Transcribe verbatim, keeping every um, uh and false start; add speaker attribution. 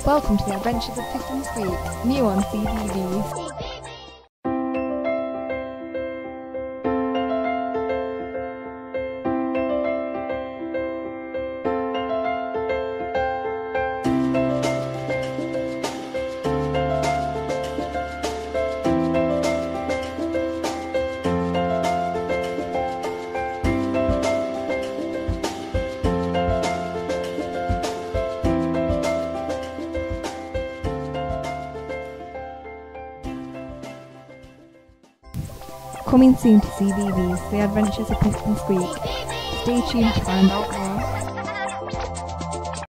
Speaker 1: Welcome to the Adventures of Pipkin's Creek, new on C B B. Coming soon to C B B's The Adventures of Pipkin's Creek. Stay tuned to find out more.